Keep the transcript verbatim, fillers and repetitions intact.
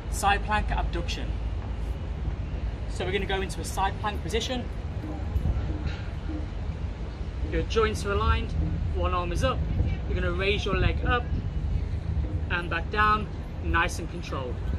side plank abduction. So we're going to go into a side plank position. Your joints are aligned, one arm is up. You're going to raise your leg up and back down, nice and controlled.